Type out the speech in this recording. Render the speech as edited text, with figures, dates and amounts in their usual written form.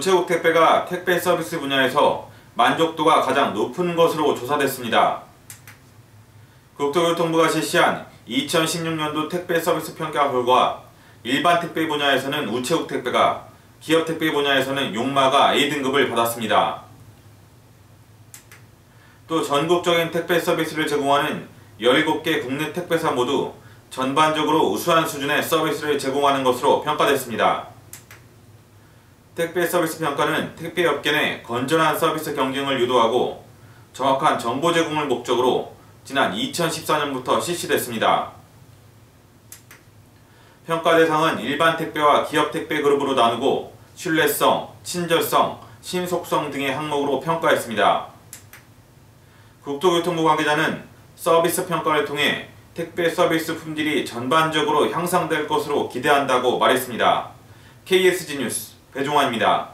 우체국 택배가 택배 서비스 분야에서 만족도가 가장 높은 것으로 조사됐습니다. 국토교통부가 실시한 2016년도 택배 서비스 평가 결과 일반 택배 분야에서는 우체국 택배가, 기업 택배 분야에서는 용마가 A등급을 받았습니다. 또 전국적인 택배 서비스를 제공하는 17개 국내 택배사 모두 전반적으로 우수한 수준의 서비스를 제공하는 것으로 평가됐습니다. 택배 서비스 평가는 택배업계 내 건전한 서비스 경쟁을 유도하고 정확한 정보 제공을 목적으로 지난 2014년부터 실시됐습니다. 평가 대상은 일반 택배와 기업 택배 그룹으로 나누고 신뢰성, 친절성, 신속성 등의 항목으로 평가했습니다. 국토교통부 관계자는 서비스 평가를 통해 택배 서비스 품질이 전반적으로 향상될 것으로 기대한다고 말했습니다. KSG 뉴스 배종환입니다.